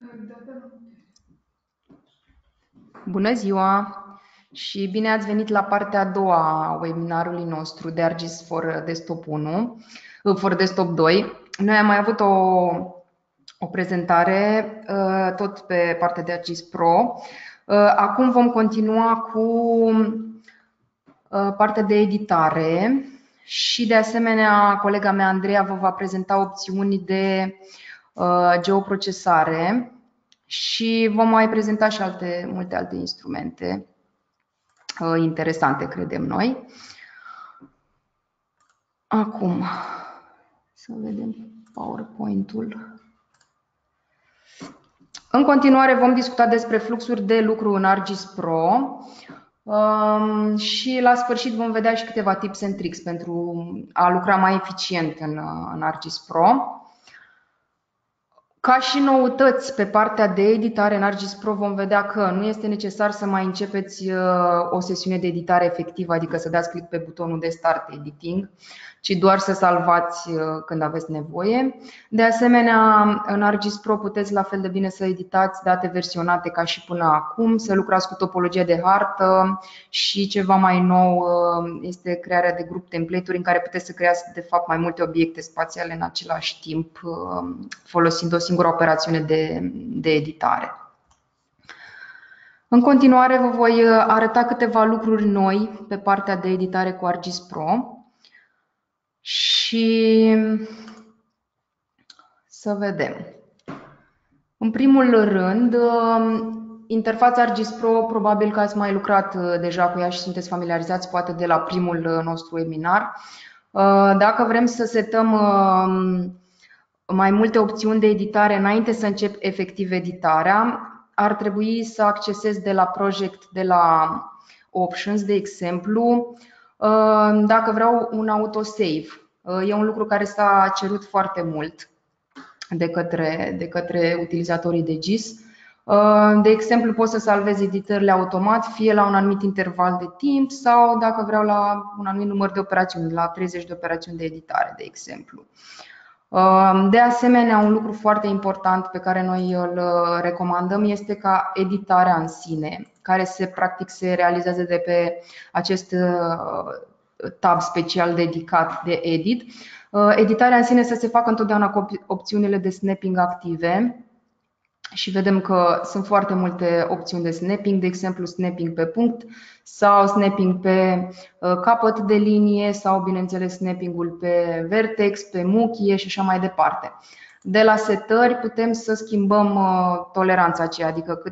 Bună ziua și bine ați venit la partea a doua a webinarului nostru de ArcGIS for Desktop 1, for Desktop 2. Noi am mai avut o prezentare tot pe partea de ArcGIS Pro. Acum vom continua cu partea de editare și de asemenea colega mea Andreea vă va prezenta opțiuni de geoprocesare. Și vom mai prezenta și multe alte instrumente interesante, credem noi. Acum, să vedem PowerPoint-ul. În continuare vom discuta despre fluxuri de lucru în ArcGIS Pro și la sfârșit vom vedea și câteva tips and tricks pentru a lucra mai eficient în ArcGIS Pro. Ca și noutăți pe partea de editare în ArcGIS Pro vom vedea că nu este necesar să mai începeți o sesiune de editare efectivă, adică să dați click pe butonul de Start Editing, ci doar să salvați când aveți nevoie. De asemenea, în ArcGIS Pro puteți la fel de bine să editați date versionate ca și până acum, să lucrați cu topologie de hartă și ceva mai nou este crearea de grup template-uri în care puteți să creați de fapt mai multe obiecte spațiale în același timp folosind o singură operațiune de editare. În continuare vă voi arăta câteva lucruri noi pe partea de editare cu ArcGIS Pro și să vedem. În primul rând, interfața ArcGIS Pro, probabil că ați mai lucrat deja cu ea și sunteți familiarizați poate de la primul nostru webinar. Dacă vrem să setăm mai multe opțiuni de editare înainte să încep efectiv editarea, ar trebui să accesez de la Project, de la Options, de exemplu, dacă vreau un autosave. E un lucru care s-a cerut foarte mult de către utilizatorii de GIS. De exemplu, pot să salvez editările automat, fie la un anumit interval de timp sau dacă vreau la un anumit număr de operațiuni, la 30 de operațiuni de editare, de exemplu. De asemenea, un lucru foarte important pe care noi îl recomandăm este ca editarea în sine, care practic se realizează de pe acest tab special dedicat de Edit. Editarea în sine să se facă întotdeauna cu opțiunile de snapping active și vedem că sunt foarte multe opțiuni de snapping, de exemplu snapping pe punct sau snapping pe capăt de linie sau bineînțeles snapping-ul pe vertex, pe muchie și așa mai departe. De la setări putem să schimbăm toleranța aceea, adică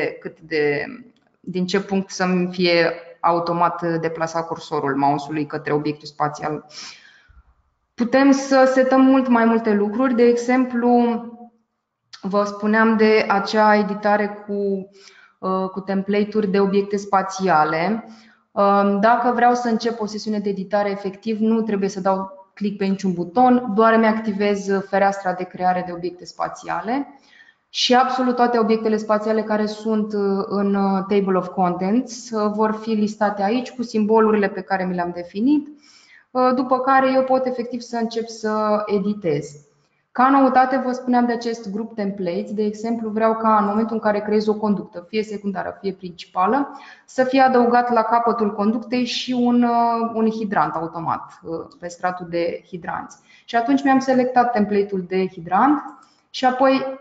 din ce punct să-mi fie automat deplasat cursorul mouse-ului către obiectul spațial. Putem să setăm mult mai multe lucruri, de exemplu, vă spuneam de acea editare cu template-uri de obiecte spațiale. Dacă vreau să încep o sesiune de editare efectiv, nu trebuie să dau click pe niciun buton, doar îmi activez fereastra de creare de obiecte spațiale și absolut toate obiectele spațiale care sunt în Table of Contents vor fi listate aici cu simbolurile pe care mi le-am definit, după care eu pot efectiv să încep să editez. Ca noutate vă spuneam de acest grup templates, de exemplu vreau ca în momentul în care creez o conductă, fie secundară, fie principală, să fie adăugat la capătul conductei și un hidrant automat pe stratul de hidranți. Și atunci mi-am selectat template-ul de hidrant și apoi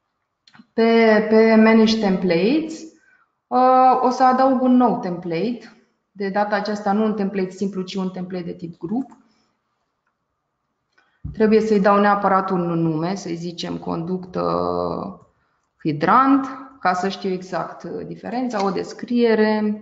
pe Manage Templates o să adaug un nou template, de data aceasta nu un template simplu, ci un template de tip grup. Trebuie să-i dau neapărat un nume, să-i zicem conductă hidrant, ca să știu exact diferența, o descriere.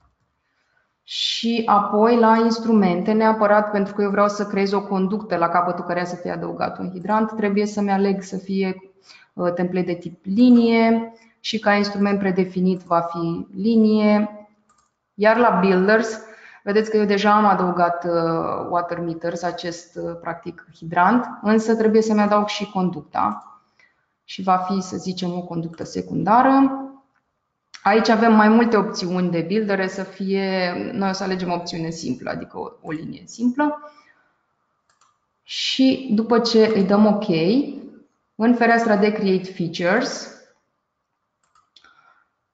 Și apoi la instrumente, neapărat pentru că eu vreau să creez o conductă la capătul căreia să fie adăugat un hidrant, trebuie să-mi aleg să fie template de tip linie și ca instrument predefinit va fi linie. Iar la Builders, vedeți că eu deja am adăugat water meters, acest practic hidrant, însă trebuie să-mi adaug și conducta și va fi, să zicem, o conductă secundară. Aici avem mai multe opțiuni de buildere, noi o să alegem o opțiune simplă, adică o linie simplă. Și după ce îi dăm OK, în fereastra de Create Features,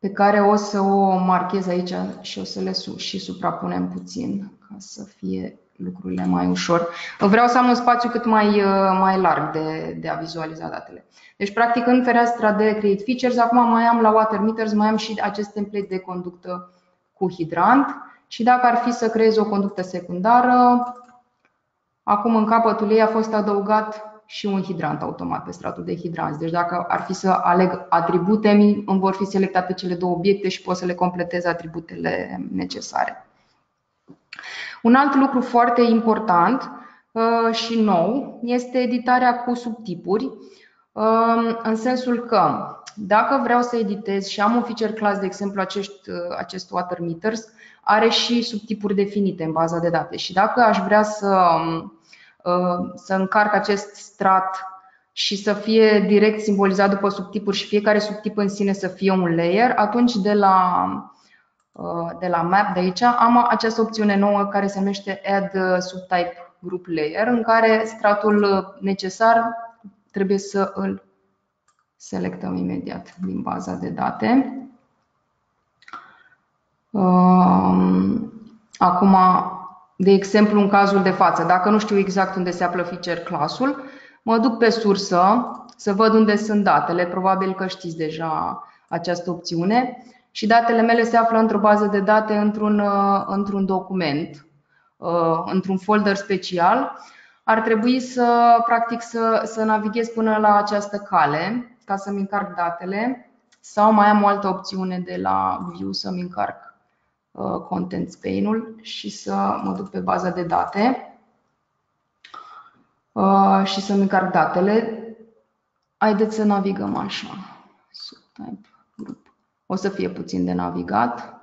pe care o să o marchez aici și o să le și suprapunem puțin ca să fie lucrurile mai ușor. Vreau să am un spațiu cât mai larg de a vizualiza datele. Deci, practic, în fereastra de Create Features, acum mai am la Water Meters, mai am și acest template de conductă cu hidrant. Și dacă ar fi să creez o conductă secundară, acum în capătul ei a fost adăugat și un hidrant automat pe stratul de hidranți. Deci dacă ar fi să aleg atribute, îmi vor fi selectate cele două obiecte și pot să le completez atributele necesare. Un alt lucru foarte important și nou este editarea cu subtipuri, în sensul că dacă vreau să editez și am un feature class, de exemplu acest Water Meters, are și subtipuri definite în baza de date și dacă aș vrea să încarc acest strat și să fie direct simbolizat după subtipuri și fiecare subtip în sine să fie un layer, atunci de la map de aici am această opțiune nouă care se numește Add Subtype Group Layer, în care stratul necesar trebuie să îl selectăm imediat din baza de date. Acum, de exemplu, în cazul de față, dacă nu știu exact unde se află feature class-ul, mă duc pe sursă să văd unde sunt datele. Probabil că știți deja această opțiune. Și datele mele se află într-o bază de date, într-un document, într-un folder special. Ar trebui practic să navighez până la această cale ca să-mi încarc datele, sau mai am o altă opțiune de la View să-mi încarc Contents pane-ul și să mă duc pe baza de date și să-mi încarc datele. Haideți să navigăm așa. Subtype group. O să fie puțin de navigat.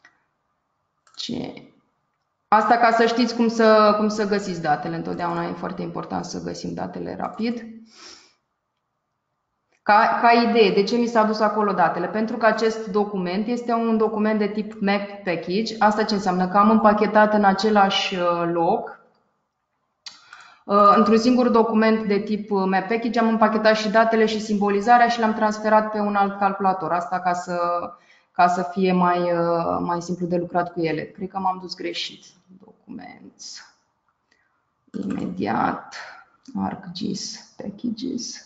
Asta ca să știți cum să găsiți datele. Întotdeauna e foarte important să găsim datele rapid. Ca idee, de ce mi s-a dus acolo datele? Pentru că acest document este un document de tip map package. Asta ce înseamnă? Că am împachetat în același loc, într-un singur document de tip map package, am împachetat și datele și simbolizarea și le-am transferat pe un alt calculator. Asta ca să fie mai simplu de lucrat cu ele. Cred că m-am dus greșit. Documents. Imediat. ArcGIS Packages.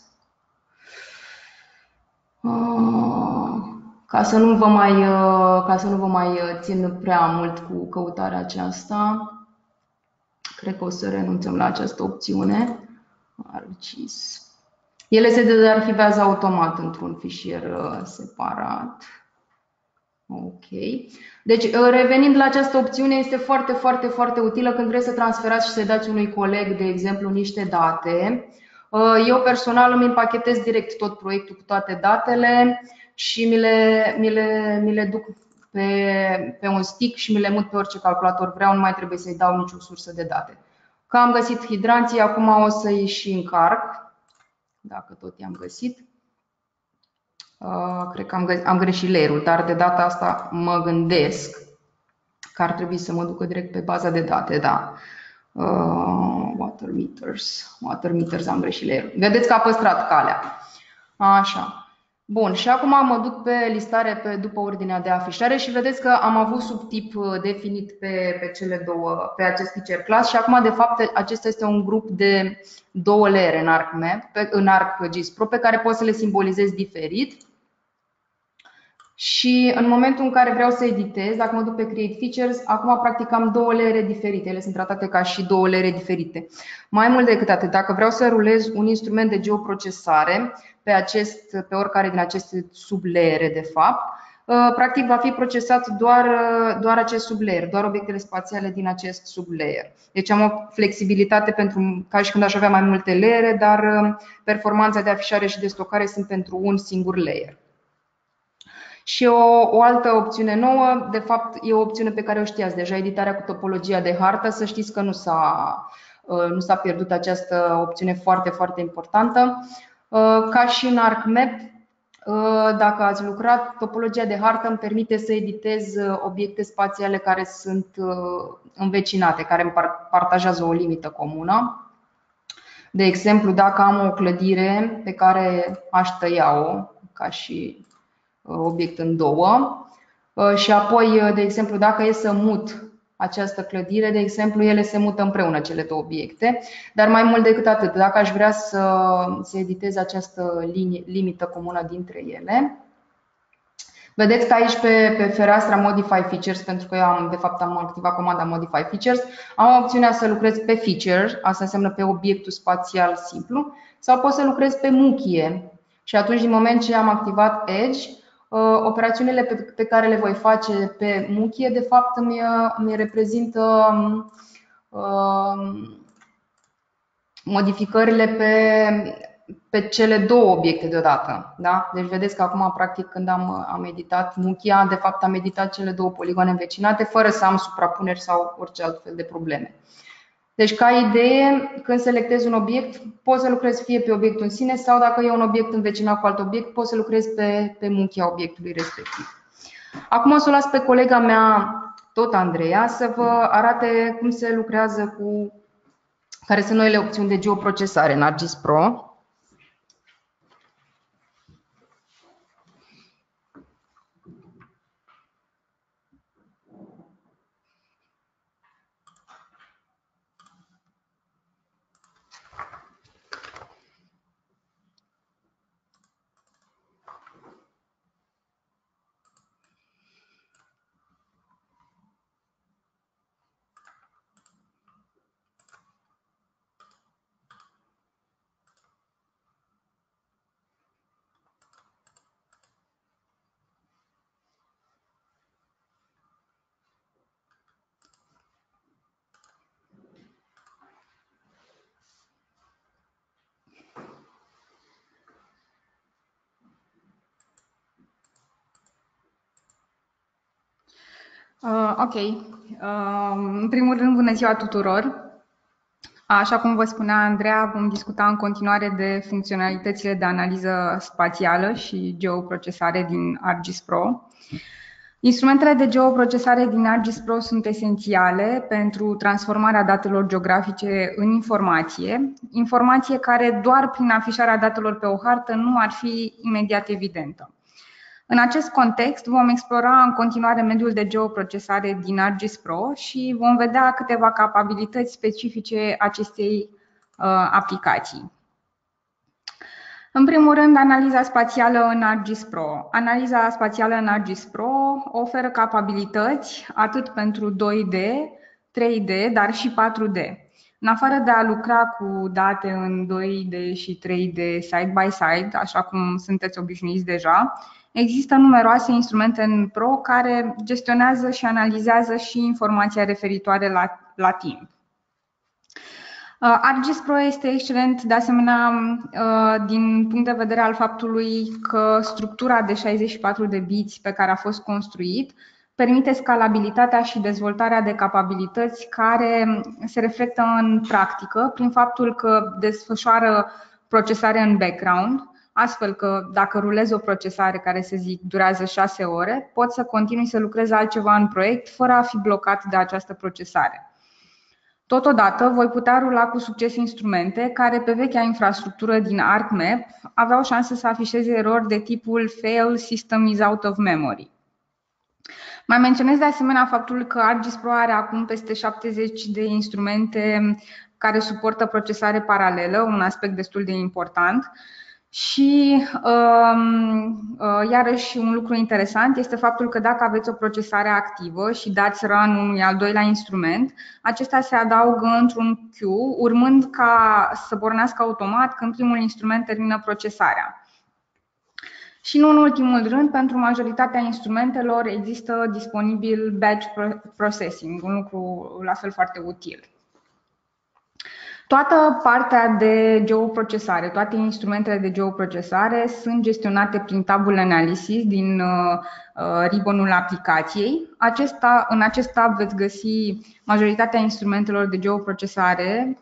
Ca să nu vă mai țin prea mult cu căutarea aceasta, cred că o să renunțăm la această opțiune. ArcGIS. Ele se dezarhivează automat într-un fișier separat. Ok. Deci, revenind la această opțiune, este foarte, foarte, foarte utilă când vreți să transferați și să dați unui coleg, de exemplu, niște date. Eu personal îmi împachetez direct tot proiectul cu toate datele și mi le duc pe un stick și mi le mut pe orice calculator vreau, nu mai trebuie să-i dau nicio sursă de date. Că am găsit hidranții, acum o să-i și încarc, dacă tot i-am găsit. Cred că am greșit layer-ul, dar de data asta mă gândesc că ar trebui să mă ducă direct pe baza de date, da. Water meters, am greșit layer-ul. Vedeți că a păstrat calea. Așa. Bun, și acum mă duc pe listare după ordinea de afișare și vedeți că am avut subtip definit pe cele două, pe acest feature class și acum de fapt acesta este un grup de două layere în ArcGIS Pro pe care pot să le simbolizez diferit. Și în momentul în care vreau să editez, dacă mă duc pe Create Features, acum practic am două layere diferite. Ele sunt tratate ca și două layere diferite. Mai mult decât atât, dacă vreau să rulez un instrument de geoprocesare pe oricare din aceste sublayere, de fapt, practic va fi procesat doar acest sublayer, doar obiectele spațiale din acest sublayer. Deci am o flexibilitate ca și când aș avea mai multe layere, dar performanța de afișare și de stocare sunt pentru un singur layer. Și o altă opțiune nouă, de fapt e o opțiune pe care o știați deja, editarea cu topologia de hartă. Să știți că nu s-a pierdut această opțiune foarte, foarte importantă. Ca și în ArcMap, dacă ați lucrat, topologia de hartă îmi permite să editez obiecte spațiale care sunt învecinate, care îmi partajează o limită comună. De exemplu, dacă am o clădire pe care aș tăia-o, ca și obiect în două. Și apoi, de exemplu, dacă e să mut această clădire, de exemplu, ele se mută împreună, cele două obiecte. Dar mai mult decât atât, dacă aș vrea să editez această limită comună dintre ele, vedeți că aici pe fereastra Modify Features, pentru că eu de fapt am activat comanda Modify Features, am opțiunea să lucrez pe feature, asta înseamnă pe obiectul spațial simplu, sau pot să lucrez pe muchie. Și atunci, din moment ce am activat Edge, operațiunile pe care le voi face pe muchie, de fapt, îmi reprezintă modificările pe cele două obiecte deodată. Da? Deci vedeți că acum, practic, când am editat muchia, de fapt am editat cele două poligoane învecinate fără să am suprapuneri sau orice altfel de probleme. Deci, ca idee, când selectez un obiect, pot să lucrez fie pe obiectul în sine sau, dacă e un obiect învecinat cu alt obiect, pot să lucrez pe muchia obiectului respectiv. Acum o să o las pe colega mea, tot Andreea, să vă arate cum se lucrează care sunt noile opțiuni de geoprocesare în ArcGIS Pro. Ok. În primul rând, bună ziua tuturor! Așa cum vă spunea Andreea, vom discuta în continuare de funcționalitățile de analiză spațială și geoprocesare din ArcGIS Pro. Instrumentele de geoprocesare din ArcGIS Pro sunt esențiale pentru transformarea datelor geografice în informație care doar prin afișarea datelor pe o hartă nu ar fi imediat evidentă. În acest context, vom explora în continuare mediul de geoprocesare din ArcGIS Pro și vom vedea câteva capabilități specifice acestei aplicații. În primul rând, analiza spațială în ArcGIS Pro. Analiza spațială în ArcGIS Pro oferă capabilități atât pentru 2D, 3D, dar și 4D. În afară de a lucra cu date în 2D și 3D side-by-side, așa cum sunteți obișnuiți deja, există numeroase instrumente în Pro care gestionează și analizează și informația referitoare la timp. ArcGIS Pro este excelent de asemenea din punct de vedere al faptului că structura de 64 de biți pe care a fost construit permite scalabilitatea și dezvoltarea de capabilități care se reflectă în practică prin faptul că desfășoară procesare în background, astfel că dacă rulez o procesare care, să zic, durează 6 ore, pot să continui să lucrez altceva în proiect fără a fi blocat de această procesare. Totodată, voi putea rula cu succes instrumente care, pe vechea infrastructură din ArcMap, aveau șanse să afișeze erori de tipul Fail System is out of memory. Mai menționez de asemenea faptul că ArcGIS Pro are acum peste 70 de instrumente care suportă procesare paralelă, un aspect destul de important. Și iarăși un lucru interesant este faptul că dacă aveți o procesare activă și dați run unui al doilea instrument, acesta se adaugă într-un queue, urmând ca să pornească automat când primul instrument termină procesarea. Și nu în ultimul rând, pentru majoritatea instrumentelor există disponibil batch processing, un lucru la fel foarte util. Toată partea de geoprocesare, toate instrumentele de geoprocesare sunt gestionate prin tabul Analysis din ribbonul aplicației. În acesta veți găsi majoritatea instrumentelor de geoprocesare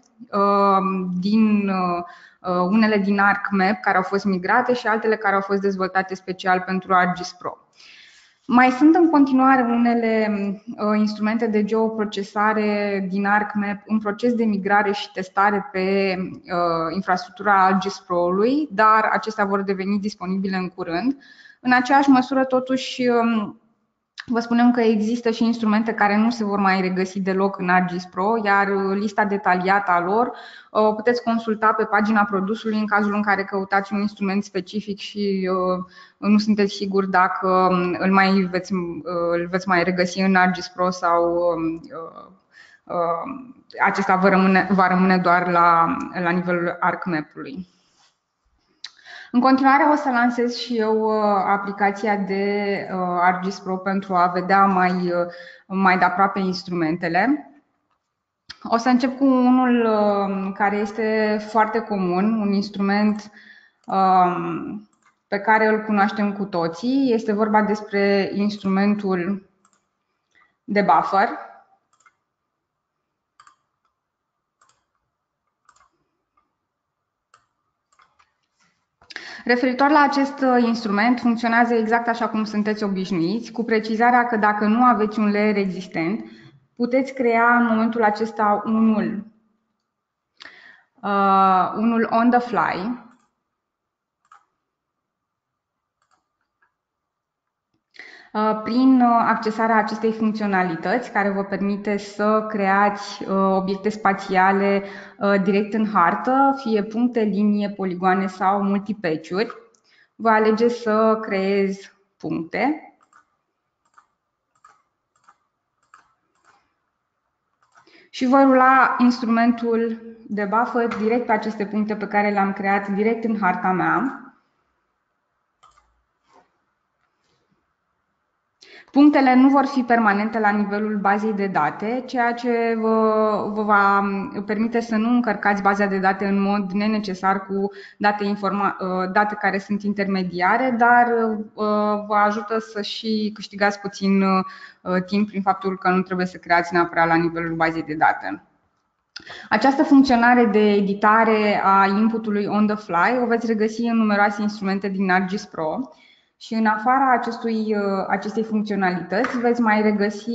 unele din ArcMap care au fost migrate și altele care au fost dezvoltate special pentru ArcGIS Pro. Mai sunt în continuare unele instrumente de geoprocesare din ArcMap în proces de migrare și testare pe infrastructura ArcGIS-Pro-ului, dar acestea vor deveni disponibile în curând. În aceeași măsură, totuși, vă spunem că există și instrumente care nu se vor mai regăsi deloc în ArcGIS Pro, iar lista detaliată a lor o puteți consulta pe pagina produsului în cazul în care căutați un instrument specific și nu sunteți siguri dacă îl veți mai regăsi în ArcGIS Pro sau acesta va rămâne doar la nivelul ArcMap-ului. În continuare o să lansez și eu aplicația de ArcGIS Pro pentru a vedea mai de aproape instrumentele. O să încep cu unul care este foarte comun, un instrument pe care îl cunoaștem cu toții. Este vorba despre instrumentul de buffer. Referitor la acest instrument, funcționează exact așa cum sunteți obișnuiți, cu precizarea că dacă nu aveți un layer existent, puteți crea în momentul acesta unul on the fly. Prin accesarea acestei funcționalități care vă permite să creați obiecte spațiale direct în hartă, fie puncte, linie, poligoane sau multipatch-uri, vă alegeți să creez puncte. Și voi rula instrumentul de buffer direct pe aceste puncte pe care le-am creat direct în harta mea. Punctele nu vor fi permanente la nivelul bazei de date, ceea ce vă va permite să nu încărcați baza de date în mod nenecesar cu date care sunt intermediare, dar vă ajută să și câștigați puțin timp prin faptul că nu trebuie să creați neapărat la nivelul bazei de date. Această funcționare de editare a inputului on the fly o veți regăsi în numeroase instrumente din ArcGIS Pro. Și în afara acestei funcționalități veți mai regăsi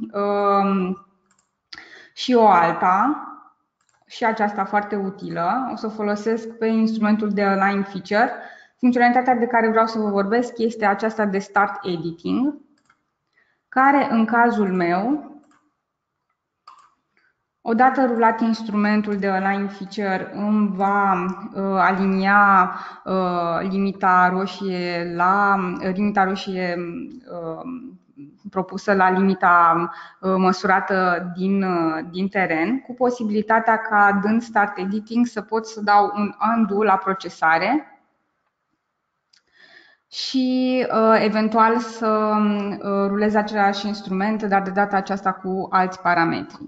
și o alta, și aceasta foarte utilă. O să o folosesc pe instrumentul de Align Feature. Funcționalitatea de care vreau să vă vorbesc este aceasta de Start Editing, care în cazul meu, odată rulat instrumentul de Align Feature, îmi va alinia limita roșie propusă la limita măsurată din teren, cu posibilitatea ca, dând Start Editing, să pot să dau un undo la procesare și eventual să rulez același instrument, dar de data aceasta cu alți parametri.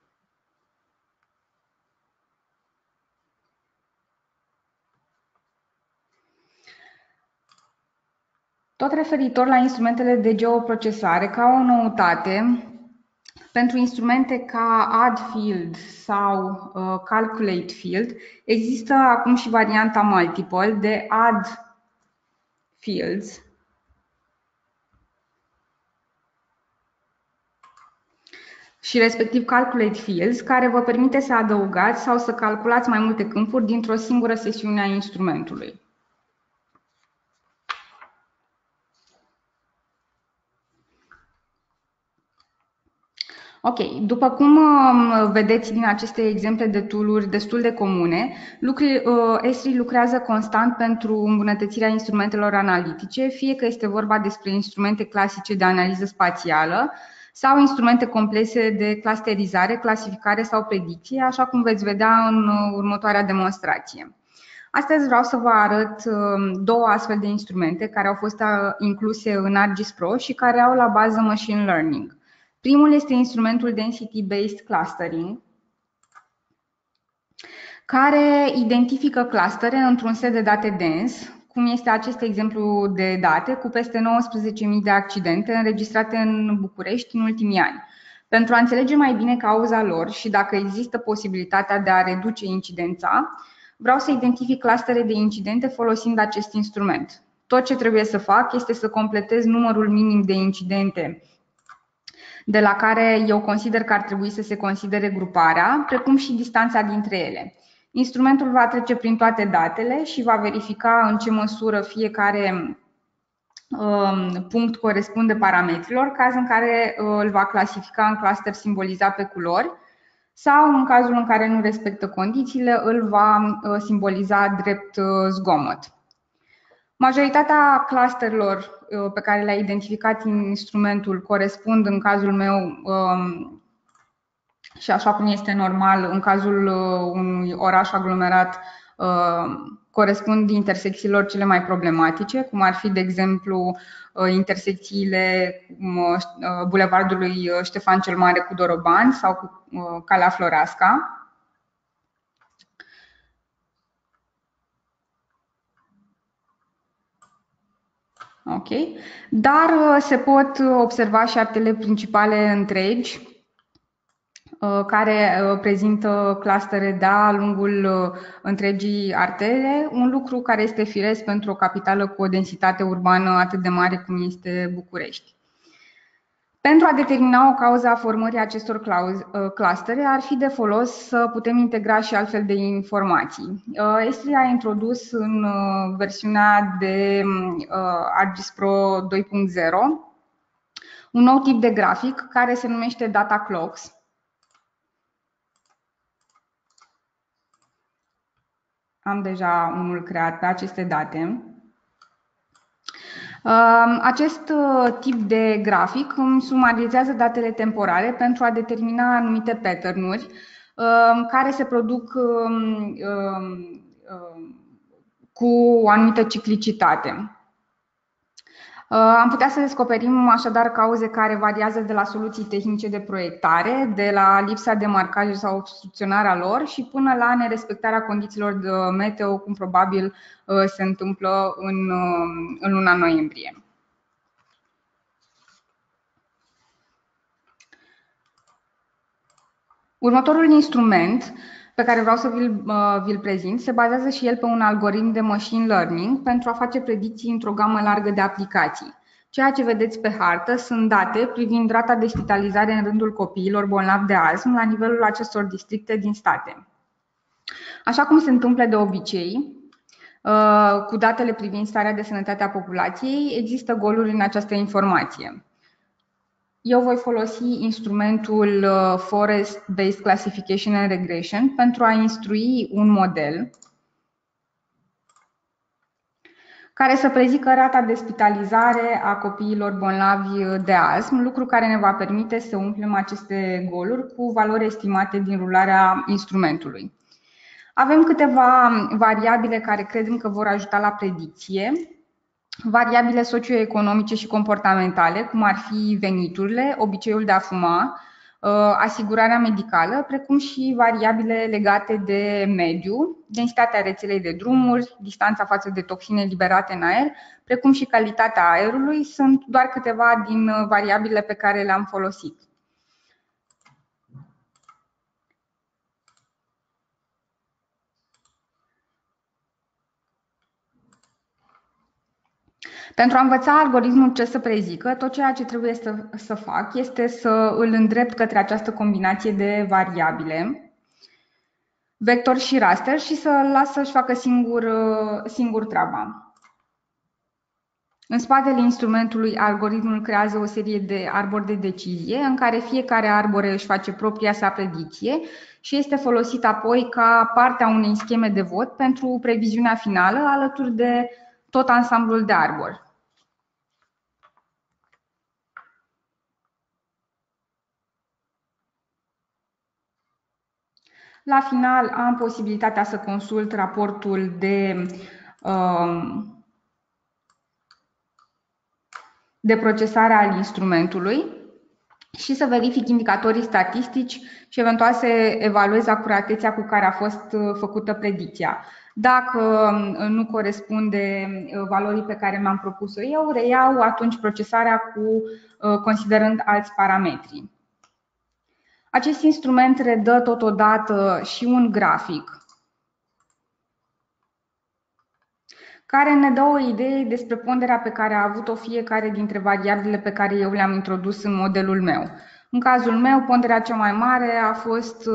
Tot referitor la instrumentele de geoprocesare, ca o noutate, pentru instrumente ca Add Field sau Calculate Field, există acum și varianta Multiple de Add Fields. Și respectiv Calculate Fields, care vă permite să adăugați sau să calculați mai multe câmpuri dintr-o singură sesiune a instrumentului. Ok, după cum vedeți din aceste exemple de tool-uri destul de comune, Esri lucrează constant pentru îmbunătățirea instrumentelor analitice, fie că este vorba despre instrumente clasice de analiză spațială sau instrumente complexe de clusterizare, clasificare sau predicție, așa cum veți vedea în următoarea demonstrație. Astăzi vreau să vă arăt două astfel de instrumente care au fost incluse în ArcGIS Pro și care au la bază machine learning. Primul este instrumentul Density-Based Clustering, care identifică clustere într-un set de date dens, cum este acest exemplu de date cu peste 19.000 de accidente înregistrate în București în ultimii ani. Pentru a înțelege mai bine cauza lor și dacă există posibilitatea de a reduce incidența, vreau să identific clustere de incidente folosind acest instrument. tot ce trebuie să fac este să completez numărul minim de incidente de la care eu consider că ar trebui să se considere gruparea, precum și distanța dintre ele. Instrumentul va trece prin toate datele și va verifica în ce măsură fiecare punct corespunde parametrilor, caz în care îl va clasifica în cluster simbolizat pe culori sau, în cazul în care nu respectă condițiile, îl va simboliza drept zgomot. Majoritatea clusterelor pe care le-a identificat instrumentul corespund, în cazul meu, și așa cum este normal, în cazul unui oraș aglomerat, corespund intersecțiilor cele mai problematice, cum ar fi, de exemplu, intersecțiile bulevardului Ștefan cel Mare cu Doroban sau cu Calea Floreasca. Ok. Dar se pot observa și artere principale întregi care prezintă clustere de-a lungul întregii artere, un lucru care este firesc pentru o capitală cu o densitate urbană atât de mare cum este București. Pentru a determina o cauză a formării acestor clustere, ar fi de folos să putem integra și altfel de informații. Esri a introdus în versiunea de ArcGIS Pro 2.0 un nou tip de grafic care se numește Data Clocks. Am deja unul creat pe aceste date. Acest tip de grafic îmi sumarizează datele temporale pentru a determina anumite pattern-uri care se produc cu o anumită ciclicitate. Am putea să descoperim așadar cauze care variază de la soluții tehnice de proiectare, de la lipsa de marcaje sau obstrucționarea lor și până la nerespectarea condițiilor de meteo, cum probabil se întâmplă în luna noiembrie. Următorul instrument pe care vreau să vi-l prezint se bazează și el pe un algoritm de machine learning pentru a face predicții într-o gamă largă de aplicații. Ceea ce vedeți pe hartă sunt date privind rata de spitalizare în rândul copiilor bolnavi de astm la nivelul acestor districte din state. Așa cum se întâmplă de obicei, cu datele privind starea de sănătate a populației, există goluri în această informație. Eu voi folosi instrumentul Forest Based Classification and Regression pentru a instrui un model care să prezică rata de spitalizare a copiilor bolnavi de astm, lucru care ne va permite să umplem aceste goluri cu valori estimate din rularea instrumentului. Avem câteva variabile care credem că vor ajuta la predicție. Variabile socioeconomice și comportamentale, cum ar fi veniturile, obiceiul de a fuma, asigurarea medicală, precum și variabile legate de mediu, densitatea rețelei de drumuri, distanța față de toxine liberate în aer, precum și calitatea aerului, sunt doar câteva din variabile pe care le-am folosit. Pentru a învăța algoritmul ce să prezică, tot ceea ce trebuie să fac este să îl îndrept către această combinație de variabile, vector și raster, și să-l las să-și facă singur treaba. În spatele instrumentului, algoritmul creează o serie de arbori de decizie, în care fiecare arbore își face propria sa predicție și este folosit apoi ca parte a unei scheme de vot pentru previziunea finală, alături de tot ansamblul de arbori. La final am posibilitatea să consult raportul de procesare al instrumentului și să verific indicatorii statistici și eventual să evaluez acuratețea cu care a fost făcută predicția. Dacă nu corespunde valorii pe care mi-am propus-o eu, reiau atunci procesarea considerând alți parametri. Acest instrument redă totodată și un grafic care ne dă o idee despre ponderea pe care a avut-o fiecare dintre variabilele pe care eu le-am introdus în modelul meu. În cazul meu, ponderea cea mai mare a fost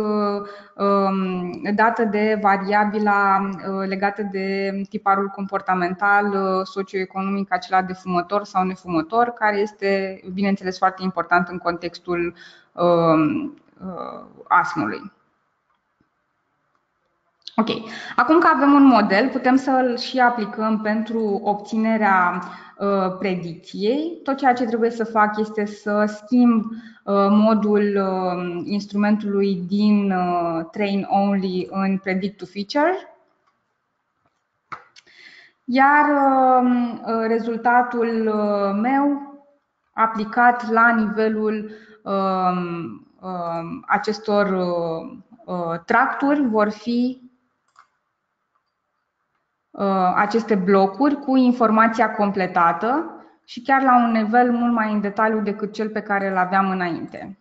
dată de variabila legată de tiparul comportamental socioeconomic, acela de fumător sau nefumător, care este, bineînțeles, foarte important în contextul astmului. Ok. Acum că avem un model, putem să-l și aplicăm pentru obținerea predicției. Tot ceea ce trebuie să fac este să schimb modul instrumentului din train only în predict to feature. Iar rezultatul meu aplicat la nivelul acestor tracturi vor fi aceste blocuri cu informația completată și chiar la un nivel mult mai în detaliu decât cel pe care îl aveam înainte.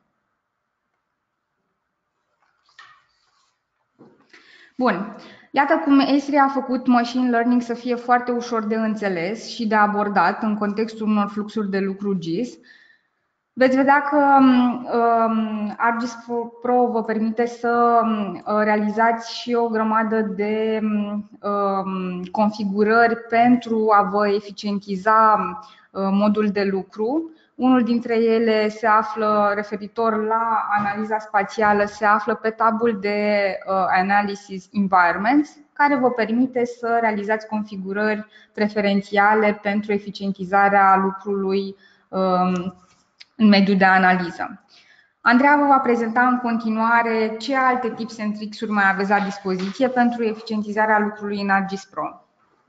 Bun. Iată cum Esri a făcut machine learning să fie foarte ușor de înțeles și de abordat în contextul unor fluxuri de lucru GIS. Veți vedea că ArcGIS Pro vă permite să realizați și o grămadă de configurări pentru a vă eficientiza modul de lucru. Unul dintre ele se află, referitor la analiza spațială, se află pe tabul de Analysis Environments, care vă permite să realizați configurări preferențiale pentru eficientizarea lucrului în mediul de analiză. Andreea vă va prezenta în continuare ce alte tips and tricks-uri mai aveți la dispoziție pentru eficientizarea lucrului în ArcGIS Pro.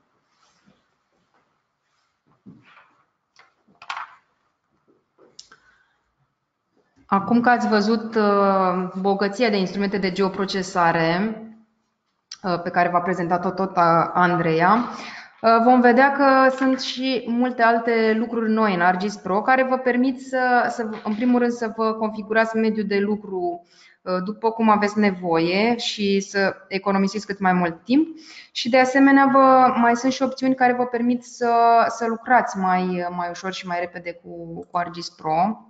Acum că ați văzut bogăția de instrumente de geoprocesare pe care v-a prezentat-o tot Andreea, vom vedea că sunt și multe alte lucruri noi în ArcGIS Pro care vă permit în primul rând să vă configurați mediul de lucru după cum aveți nevoie și să economisiți cât mai mult timp. Și de asemenea mai sunt și opțiuni care vă permit să lucrați mai ușor și mai repede cu ArcGIS Pro.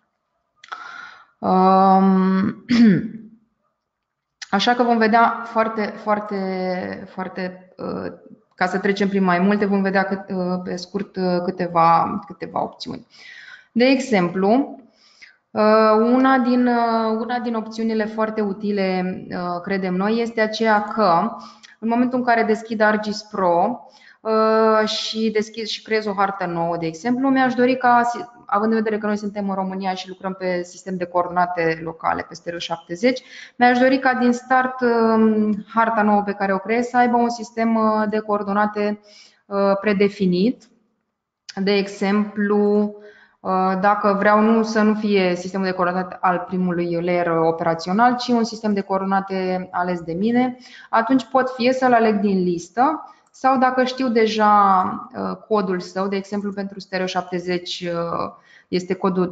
Așa că vom vedea ca să trecem prin mai multe, vom vedea pe scurt câteva opțiuni. De exemplu, una din opțiunile foarte utile, credem noi, este aceea că în momentul în care deschid ArcGIS Pro și creez o hartă nouă, de exemplu, mi-aș dori ca, având în vedere că noi suntem în România și lucrăm pe sistem de coordonate locale, pe Stereo 70, mi-aș dori ca din start harta nouă pe care o creez să aibă un sistem de coordonate predefinit. De exemplu, dacă vreau să nu fie sistemul de coordonate al primului layer operațional, ci un sistem de coordonate ales de mine, atunci pot fie să-l aleg din listă, sau dacă știu deja codul său, de exemplu pentru Stereo 70 este codul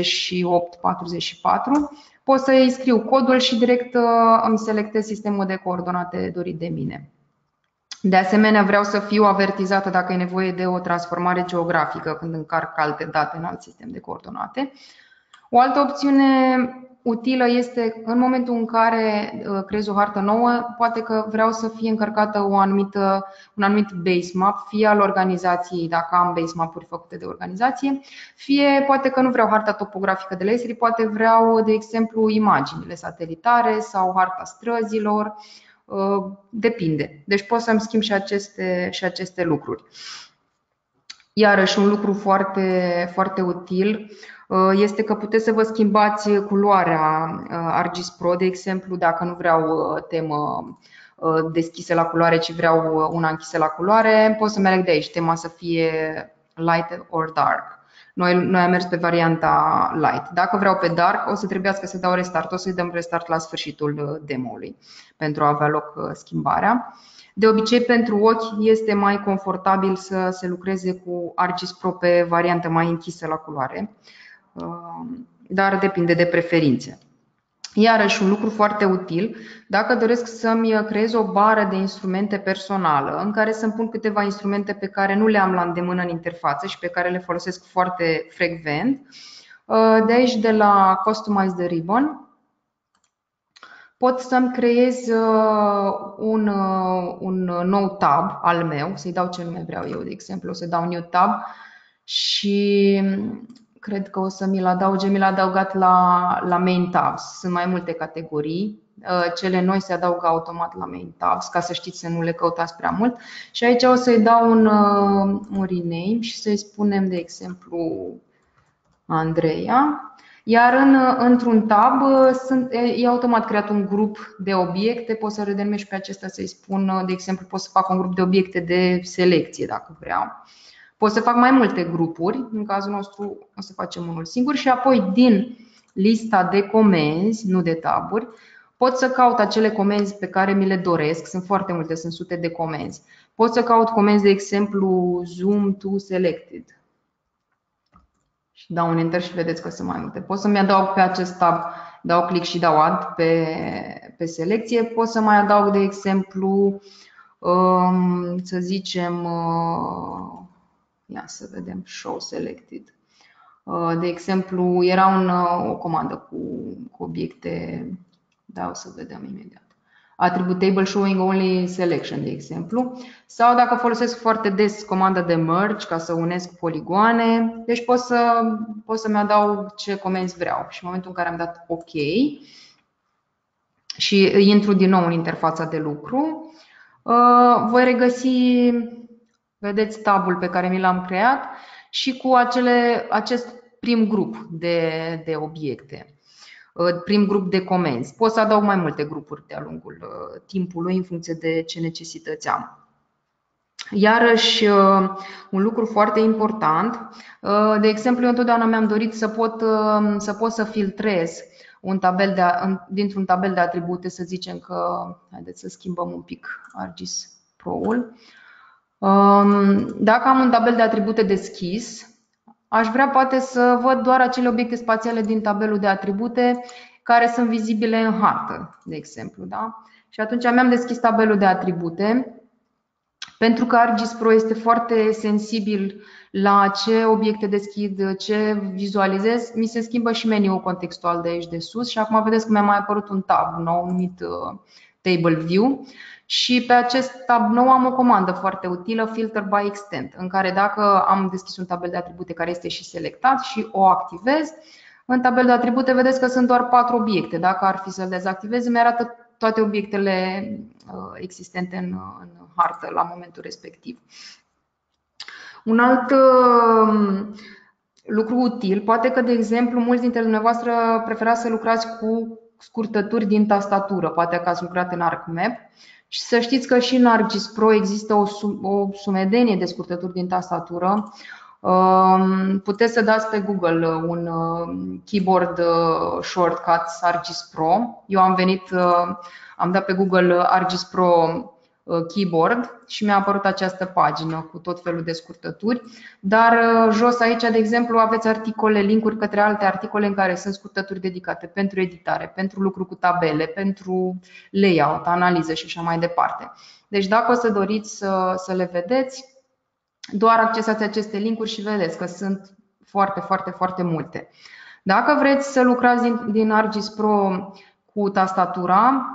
3844, pot să îi scriu codul și direct îmi selectez sistemul de coordonate dorit de mine. De asemenea, vreau să fiu avertizată dacă e nevoie de o transformare geografică când încarc alte date în alt sistem de coordonate. O altă opțiune utilă este în momentul în care creez o hartă nouă, poate că vreau să fie încărcată un anumit base map, fie al organizației, dacă am base map-uri făcute de organizație, fie poate că nu vreau harta topografică de la Esri, poate vreau, de exemplu, imaginile satelitare sau harta străzilor, depinde. Deci pot să-mi schimb și aceste lucruri. Iarăși, un lucru foarte util este că puteți să vă schimbați culoarea ArcGIS Pro, de exemplu, dacă nu vreau temă deschisă la culoare, ci vreau una închisă la culoare, pot să-mi aleg de aici tema să fie light or dark. Noi am mers pe varianta light. Dacă vreau pe dark, o să trebuiască să dau restart, o să-i dăm restart la sfârșitul demo-ului pentru a avea loc schimbarea. De obicei, pentru ochi este mai confortabil să se lucreze cu ArcGIS Pro pe variantă mai închisă la culoare, dar depinde de preferințe. Iarăși, un lucru foarte util, dacă doresc să-mi creez o bară de instrumente personală în care să-mi pun câteva instrumente pe care nu le am la îndemână în interfață și pe care le folosesc foarte frecvent, de aici, de la Customize the Ribbon, pot să-mi creez un nou tab al meu, să-i dau ce nume vreau eu, de exemplu, o să dau New Tab și cred că o să mi-l adauge, mi l-a adăugat la Main Tabs. Sunt mai multe categorii, cele noi se adaugă automat la Main Tabs, ca să știți să nu le căutați prea mult. Și aici o să-i dau un rename și să-i spunem, de exemplu, Andreea. Iar într-un tab e automat creat un grup de obiecte, pot să redenumești pe acesta, să-i spun, de exemplu, pot să fac un grup de obiecte de selecție dacă vreau. Pot să fac mai multe grupuri, în cazul nostru o să facem unul singur și apoi din lista de comenzi, nu de taburi, pot să caut acele comenzi pe care mi le doresc, sunt foarte multe, sunt sute de comenzi. Pot să caut comenzi, de exemplu, zoom to selected. Și dau un enter și vedeți că sunt mai multe. Pot să-mi adaug pe acest tab, dau click și dau add pe selecție. Pot să mai adaug, de exemplu, să zicem, ia să vedem, show selected. De exemplu, era o comandă cu obiecte, da, o să vedem imediat. Attribute table showing only selection, de exemplu. Sau dacă folosesc foarte des comanda de merge ca să unesc poligoane, deci pot să-mi adaug ce comenzi vreau. Și în momentul în care am dat OK și intru din nou în interfața de lucru, voi regăsi, vedeți, tabul pe care mi l-am creat și cu acest prim grup de obiecte, prim grup de comenzi. Pot să adaug mai multe grupuri de-a lungul timpului în funcție de ce necesități am. Iarăși, un lucru foarte important, de exemplu, eu întotdeauna mi-am dorit să pot să filtrez dintr-un tabel de atribute, să zicem că, haideți să schimbăm un pic ArcGIS Pro-ul. Dacă am un tabel de atribute deschis, aș vrea poate să văd doar acele obiecte spațiale din tabelul de atribute care sunt vizibile în hartă, de exemplu. Da? Și atunci mi-am deschis tabelul de atribute, pentru că ArcGIS Pro este foarte sensibil la ce obiecte deschid, ce vizualizez. Mi se schimbă și meniul contextual de aici de sus și acum vedeți că mi-a mai apărut un tab nou numit Table View. Și pe acest tab nou am o comandă foarte utilă, Filter by Extent, în care dacă am deschis un tabel de atribute care este și selectat și o activez, în tabel de atribute vedeți că sunt doar 4 obiecte. Dacă ar fi să-l activez, îmi arată toate obiectele existente în hartă la momentul respectiv. Un alt lucru util, poate că, de exemplu, mulți dintre dumneavoastră preferați să lucrați cu scurtături din tastatură, poate că ați lucrat în ArcMap. Și să știți că și în ArcGIS Pro există o sumedenie de scurtături din tastatură. Puteți să dați pe Google un keyboard shortcuts ArcGIS Pro. Eu am dat pe Google ArcGIS Pro keyboard și mi-a apărut această pagină cu tot felul de scurtături. Dar jos aici, de exemplu, aveți articole, linkuri către alte articole în care sunt scurtături dedicate pentru editare, pentru lucru cu tabele, pentru layout, analiză și așa mai departe. Deci dacă o să doriți să le vedeți, doar accesați aceste linkuri și vedeți că sunt foarte, foarte, foarte multe. Dacă vreți să lucrați din ArcGIS Pro cu tastatura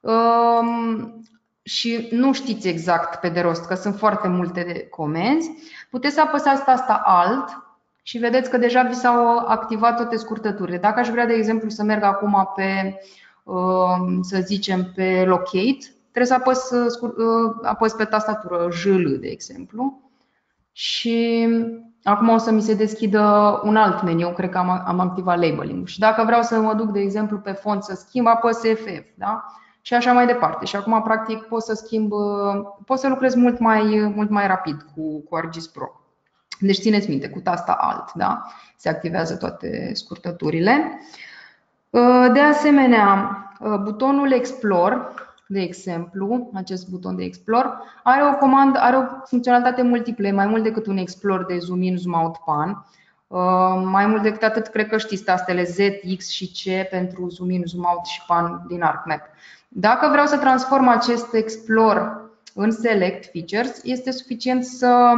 și nu știți exact pe de rost că sunt foarte multe de comenzi, puteți să apăsați tasta Alt și vedeți că deja vi s-au activat toate scurtăturile. Dacă aș vrea, de exemplu, să merg acum pe, să zicem, pe Locate, trebuie să apăs pe tastatură JL, de exemplu. Și acum o să mi se deschidă un alt meniu, cred că am activat labeling. Și dacă vreau să mă duc, de exemplu, pe font să schimb, apăs FF, da? Și așa mai departe. Și acum, practic, pot să lucrez mult mai rapid cu ArcGIS Pro. Deci țineți minte, cu tasta Alt, da? Se activează toate scurtăturile. De asemenea, butonul Explore, de exemplu, acest buton de Explore, are o funcționalitate multiplă, mai mult decât un Explore de zoom in, zoom out pan. Mai mult decât atât, cred că știți tastele Z, X și C pentru zoom in, zoom out și pan din ArcMap. Dacă vreau să transform acest Explore în Select Features, este suficient să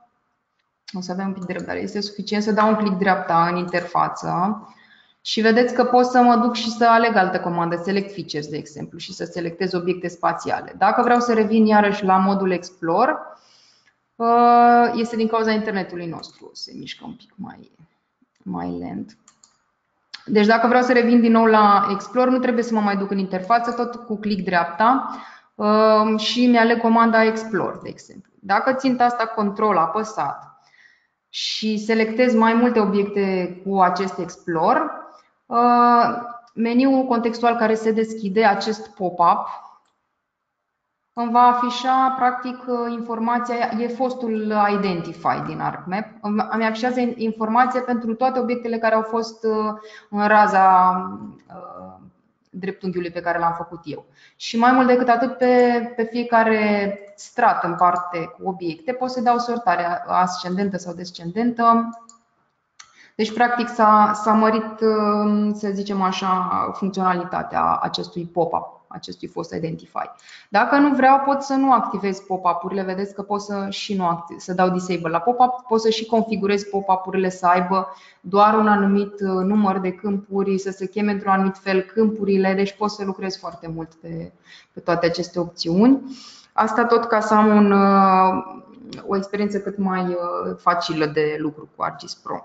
dau un click dreapta în interfață și vedeți că pot să mă duc și să aleg altă comandă, Select Features, de exemplu, și să selectez obiecte spațiale. Dacă vreau să revin iarăși la modul Explore, este din cauza internetului nostru, se mișcă un pic mai lent. Deci dacă vreau să revin din nou la Explore, nu trebuie să mă mai duc în interfață, tot cu click dreapta și mi-aleg comanda Explore, de exemplu. Dacă țin tasta Control apăsat și selectez mai multe obiecte cu acest Explore, meniul contextual care se deschide, acest pop-up, îmi va afișa practic informația, e fostul Identify din ArcMap, îmi afișează informația pentru toate obiectele care au fost în raza dreptunghiului pe care l-am făcut eu. Și mai mult decât atât, pe fiecare strat în parte cu obiecte pot să dau sortare ascendentă sau descendentă. Deci practic s-a mărit, să zicem așa, funcționalitatea acestui pop-up, acestui fost Identify. Dacă nu vreau, pot să nu activez pop-up-urile. Vedeți că pot să dau disable la pop-up, pot să și configurez pop-up-urile să aibă doar un anumit număr de câmpuri, să se cheme într-un anumit fel câmpurile, deci pot să lucrez foarte mult pe toate aceste opțiuni. Asta tot ca să am o experiență cât mai facilă de lucru cu ArcGIS Pro.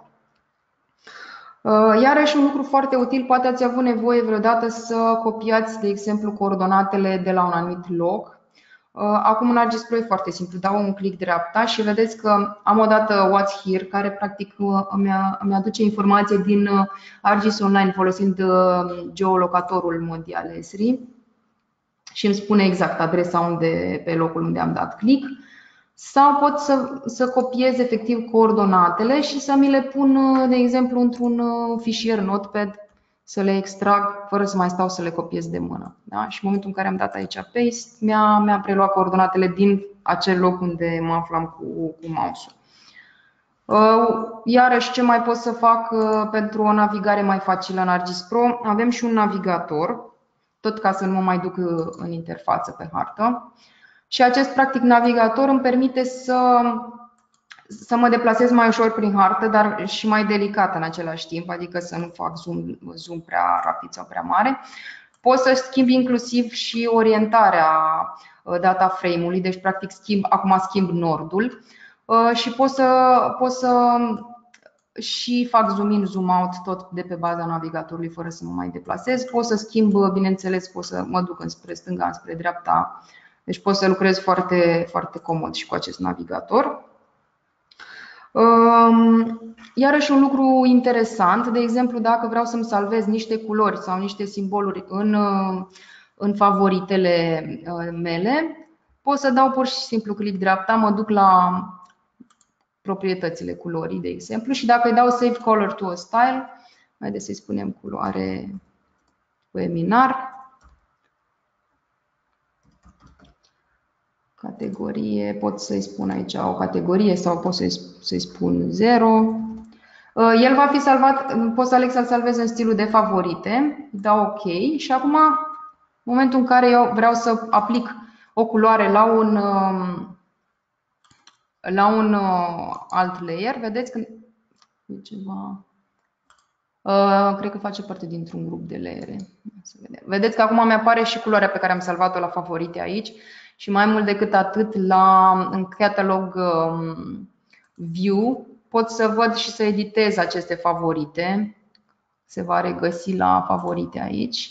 Iarăși un lucru foarte util, poate ați avut nevoie vreodată să copiați, de exemplu, coordonatele de la un anumit loc. Acum în ArcGIS Pro e foarte simplu, dau un click dreapta și vedeți că am odată What's Here, care practic îmi aduce informație din ArcGIS Online folosind geolocatorul mondial ESRI și îmi spune exact adresa pe locul unde am dat click. Sau pot să copiez efectiv coordonatele și să mi le pun, de exemplu, într-un fișier Notepad, să le extrag fără să mai stau să le copiez de mână. Da? Și în momentul în care am dat aici paste, mi-a preluat coordonatele din acel loc unde mă aflam cu mouse-ul. Iarăși, ce mai pot să fac pentru o navigare mai facilă în ArcGIS Pro? Avem și un navigator, tot ca să nu mă mai duc în interfață pe hartă. Și acest practic navigator îmi permite să mă deplasez mai ușor prin hartă, dar și mai delicat în același timp, adică să nu fac zoom prea rapid sau prea mare. Pot să schimb inclusiv și orientarea data frame-ului, deci practic acum schimb nordul și pot să și fac zoom in, zoom out tot de pe baza navigatorului fără să mă mai deplasez. Pot să schimb, bineînțeles, pot să mă duc înspre stânga, înspre dreapta. Deci pot să lucrez foarte, foarte comod și cu acest navigator. Iarăși un lucru interesant, de exemplu, dacă vreau să-mi salvez niște culori sau niște simboluri în favoritele mele, pot să dau pur și simplu click dreapta, mă duc la proprietățile culorii, de exemplu, și dacă îi dau Save Color to a Style, haideți să-i spunem culoare cu eminar, categorie, pot să-i spun aici o categorie sau pot să-i spun 0. El va fi salvat, pot să aleg să-l salvez în stilul de favorite, dau OK și acum, în momentul în care eu vreau să aplic o culoare la un alt layer, vedeți că e ceva, cred că face parte dintr-un grup de layere. Vedeți că acum mi-apare și culoarea pe care am salvat-o la favorite aici. Și mai mult decât atât, în Catalog View pot să văd și să editez aceste favorite. Se va regăsi la favorite aici.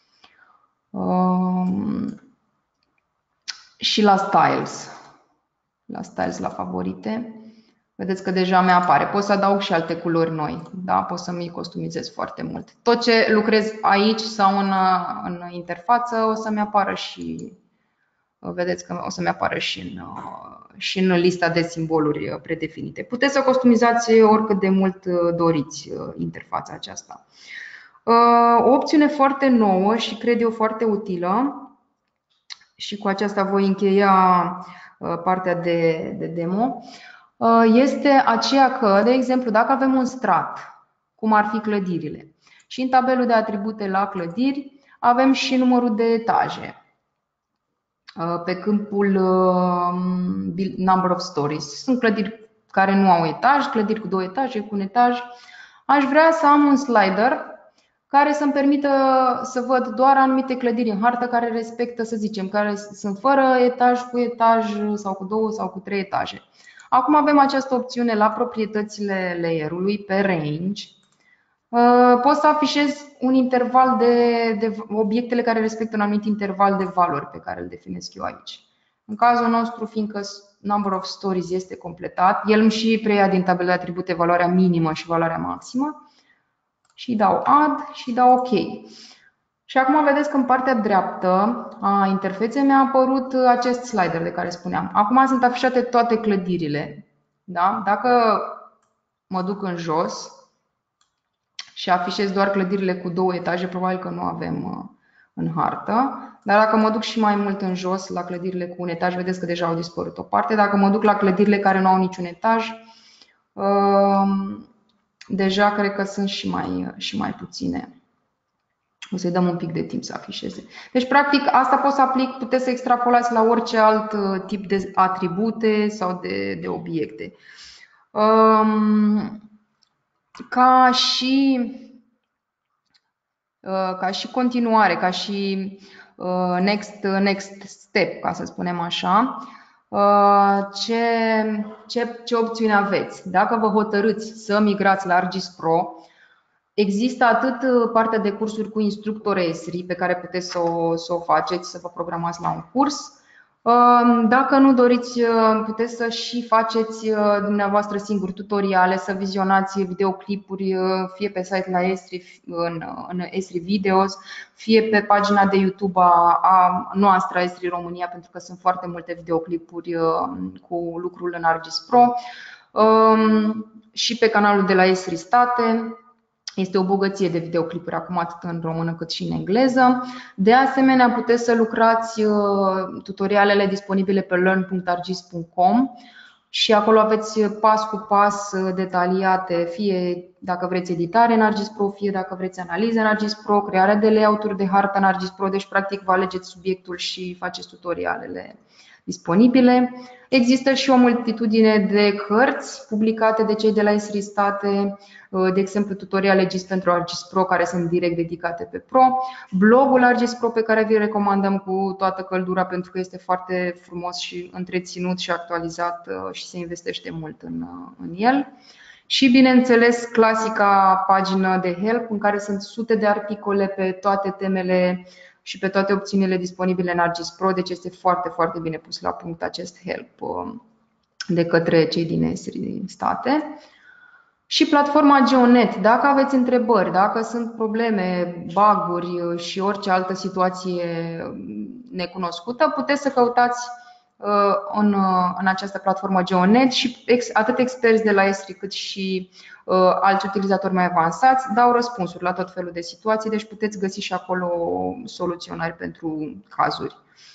Și la Styles. La favorite. Vedeți că deja mi-apare. Pot să adaug și alte culori noi. Da? Pot să mi customizez foarte mult. Tot ce lucrez aici sau în interfață o să-mi apară și... Vedeți că o să-mi apară și în lista de simboluri predefinite. Puteți să customizați oricât de mult doriți interfața aceasta. O opțiune foarte nouă și cred eu foarte utilă, și cu aceasta voi încheia partea de demo. este aceea că, de exemplu, dacă avem un strat, cum ar fi clădirile, și în tabelul de atribute la clădiri avem și numărul de etaje pe câmpul number of stories. Sunt clădiri care nu au etaj, clădiri cu 2 etaje, cu un etaj. Aș vrea să am un slider care să-mi permită să văd doar anumite clădiri în hartă care respectă, să zicem, care sunt fără etaj, cu etaj sau cu 2 sau cu 3 etaje. Acum avem această opțiune la proprietățile layerului pe range. Poți să afișezi un interval de obiectele care respectă un anumit interval de valori pe care îl definesc eu aici. În cazul nostru, fiindcă number of stories este completat, el îmi și preia din tabelul de atribute valoarea minimă și valoarea maximă și dau add și dau OK. Și acum vedeți că în partea dreaptă a interfeței mi-a apărut acest slider de care spuneam. Acum sunt afișate toate clădirile. Da? Dacă mă duc în jos și afișez doar clădirile cu 2 etaje, probabil că nu avem în hartă. Dar dacă mă duc și mai mult în jos la clădirile cu un etaj, vedeți că deja au dispărut o parte. Dacă mă duc la clădirile care nu au niciun etaj, deja cred că sunt și mai puține. O să-i dăm un pic de timp să afișeze. Deci, practic, asta pot să aplic, puteți să extrapolați la orice alt tip de atribute sau de obiecte. Ca și continuare, ca și next step, ca să spunem așa, ce opțiuni aveți? Dacă vă hotărâți să migrați la ArcGIS Pro, există atât partea de cursuri cu instructor ESRI pe care puteți să o faceți, să vă programați la un curs. Dacă nu doriți, puteți să și faceți dumneavoastră singuri tutoriale, să vizionați videoclipuri fie pe site la ESRI, în ESRI Videos, fie pe pagina de YouTube a noastră, ESRI România, pentru că sunt foarte multe videoclipuri cu lucrul în ArcGIS Pro, și pe canalul de la ESRI State. Este o bogăție de videoclipuri acum atât în română cât și în engleză. De asemenea, puteți să lucrați tutorialele disponibile pe learn.argis.com și acolo aveți pas cu pas detaliate, fie dacă vreți editare în ArcGIS Pro, fie dacă vreți analiză în ArcGIS Pro, crearea de layout-uri de hartă în ArcGIS Pro, deci practic vă alegeți subiectul și faceți tutorialele disponibile. Există și o multitudine de cărți publicate de cei de la ESRI State, de exemplu tutoriale GIS pentru ArcGIS Pro care sunt direct dedicate pe Pro, blogul ArcGIS Pro pe care vi-l recomandăm cu toată căldura pentru că este foarte frumos și întreținut și actualizat și se investește mult în el. Și bineînțeles clasica pagină de help în care sunt sute de articole pe toate temele și pe toate opțiunile disponibile în ArcGIS Pro, deci este foarte, foarte bine pus la punct acest help de către cei din ESRI State. Și platforma GeoNet, dacă aveți întrebări, dacă sunt probleme, bug-uri și orice altă situație necunoscută, puteți să căutați în această platformă GeoNet și atât experți de la ESRI cât și alți utilizatori mai avansați dau răspunsuri la tot felul de situații, deci puteți găsi și acolo soluționări pentru cazuri.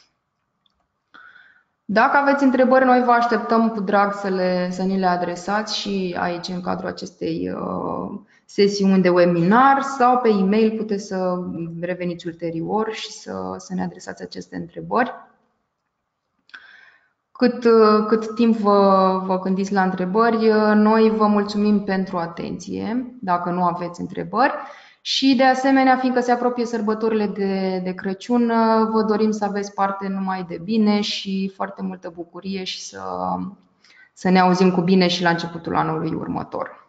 Dacă aveți întrebări, noi vă așteptăm cu drag să ni le adresați și aici în cadrul acestei sesiuni de webinar sau pe e-mail puteți să reveniți ulterior și să ne adresați aceste întrebări. Cât timp vă gândiți la întrebări, noi vă mulțumim pentru atenție, dacă nu aveți întrebări. Și de asemenea, fiindcă se apropie sărbătorile de Crăciun, vă dorim să aveți parte numai de bine și foarte multă bucurie și să ne auzim cu bine și la începutul anului următor.